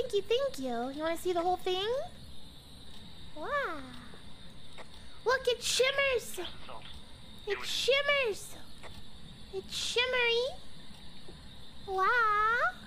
thank you, thank you. You want to see the whole thing? Wow. Look, it shimmers. It shimmers. It's shimmery. Wow.